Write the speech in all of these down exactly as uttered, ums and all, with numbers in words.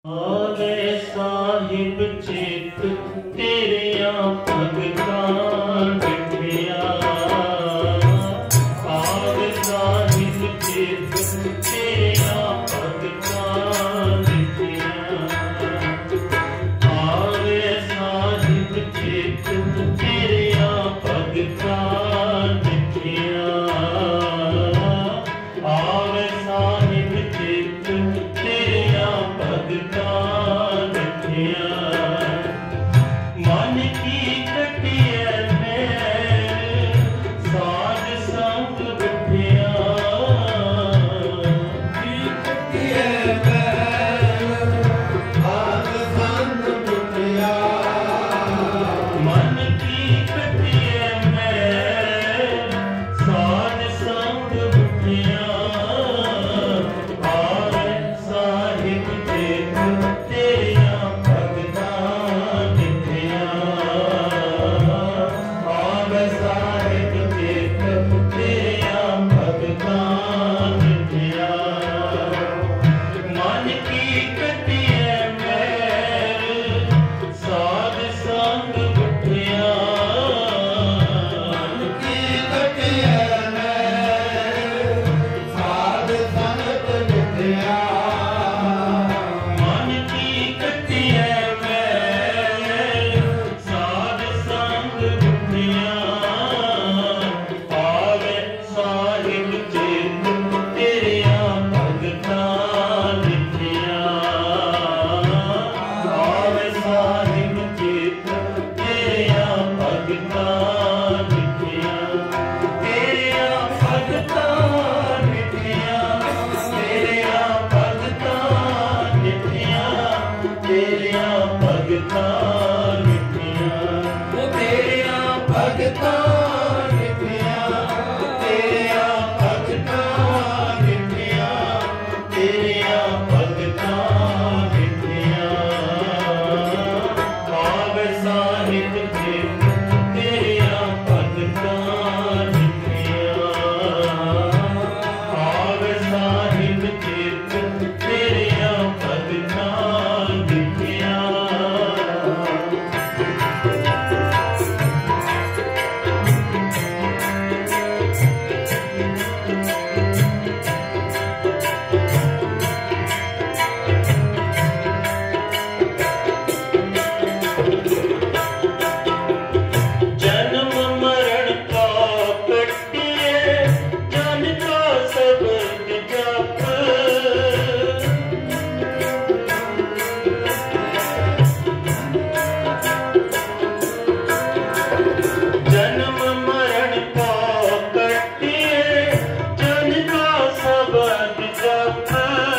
आवे साहिब चित तेरिया भगतां डिठिया। आवे साहिब चित तेरिया भगतां डिठिया। आवे साहिब चित तेरिया भगतां डिठिया। आवे साहिब चित तेरिया भगतां डिठिया। मन की कटिया में साध संग बिठिया। की कटिया में साध संग बिठिया। मन की कटिया में साध संग बिठिया। आवे साहिब चित तेरिया भगतां डिठिया। आवे साहिब चित तेरिया भगतां डिठिया। मन की कटिया में साध संग बिठिया। मन की कटिया में साध संग बिठिया। मन की कटिया में साध संग बिठिया। आवे साहिब चित तेरिया भगतां डिठिया। आवे साहिब चित तेरिया भगतां डिठिया। तेरिया भगतां डिठिया। तेरिया भगतां डिठिया। तेरिया भगतां डिठिया। ओ तेरिया भगतां डिठिया। तेरिया भगतां डिठिया। तेरिया भगतां डिठिया। आवे साहिब चित तेरिया भगतां डिठिया। आवे साहिब चित तेरिया भगतां डिठिया। जन्म मरण का कटिए जन का सबद जप। जन्म मरण का कटिए जन का सबद जप।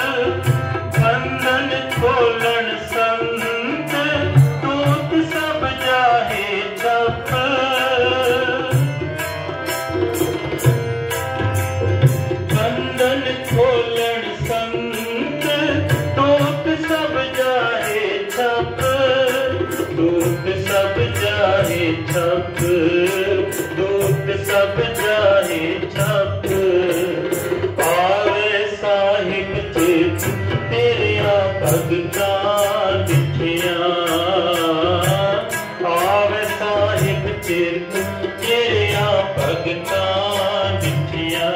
बंधन खोलन संत दूत सब जाहे तप। बंधन खोलन संत दूत सब जाहे तप। दूत सब जाहे तप। दूत सब जाहे तप। आवे साहिब चित तेरिया भगतां डिठिया। आवे साहिब चित तेरिया भगतां डिठिया।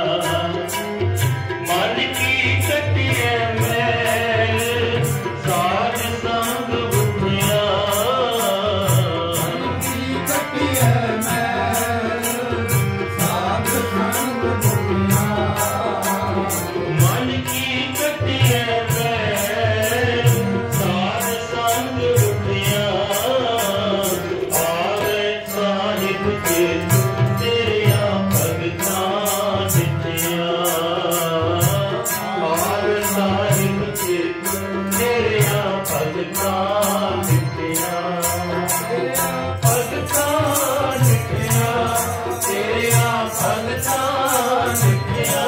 मन की कटिया में साध संग बिठिया। मन की कटिया में साध संग बिठिया। मन की कटिया में साध संग बिठिया। आवे साहिब चित तेरिया भगतां डिठिया। आवे साहिब चित तेरिया भगतां डिठिया। भगतां डिठिया। तेरिया भगतां डिठिया।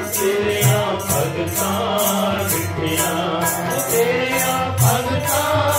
तेरिया भगतां डिठिया। तेरिया भगतां